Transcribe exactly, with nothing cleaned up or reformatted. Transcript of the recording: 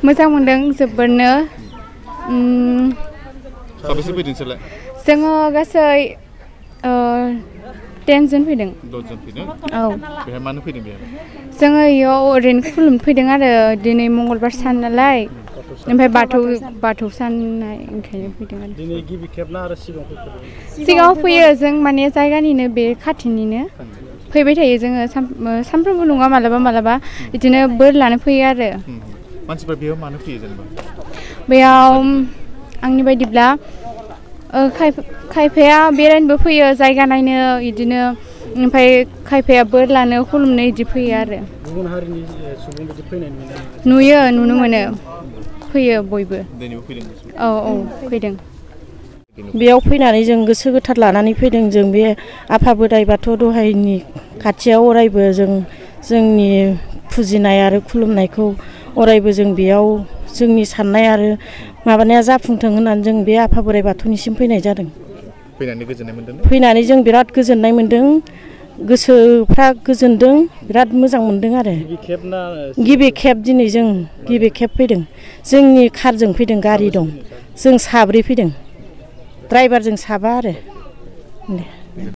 मोजां मोनदों जोबोरनो साबेसे फैदों नोंसोरलाय? जोङो गासै टेन जन फैदों। दसजन फैदों? औ। बेहाय मानो फैदों बेहाय? जोङो इयाव ओरैनो खुलुमनो फैदों आरो दिनै मंगलबार सान नालाय ओमफ्राय बाथौ बाथौ साननाय ओंखायनो फैदों आरो। दिनै गिबि खेब ना आरो सिगाङाव फैफेरदों? सिगाङाव फैयो जों माने जायगानिनो बे खाथिनिनो फैबाय थायो जोङो सानफ्रोमबो नङा मालाबा मालाबा बिदिनो बोर लानो फैयो आरो। मानसिफ्रा बेयाव मानो फैयो जेनेबा? बेयाव आंनि बायदिब्ला खायफाया बेरायनोबो फैयो जायगा नायनो बिदिनो ओमफ्राय खायफाया बोर लानो खुलुमनो बिदि फैयो आरो। गुबुन हारिनि सुबुं बिदि फैनाय नुयो नुनो मोनो फैयो बयबो। दिनैबो फैदों? औ औ फैदों। बेयाव फैनानै जों गोसो गोथार लानानै फैदों। जों बे आफा बोराइ बाथौ दहायनि खाथियाव अरायबो जों जोंनि फुजिनाय आरो खुलुमनायखौ अरायबो जों बेयाव जोंनि साननाय आरो माबानाया जाफुंथों होननानै जों बे आफा बोराइ बाथौनिसिम फैनाय जादों। फैनानै गोजोननाय मोन्दों? फैनानै जों बिराद गोजोननाय मोन्दों, गोसोफ्रा गोजोनदों, बिराद मोजां मोन्दों आरो। गिबि खेब ना? गिबि खेब दिनै जों गिबि खेब फैदों। जोंनि कारजों फैदों, गारि दं, जों साब्रै फैदों, ड्राइभारजों साबा आरो।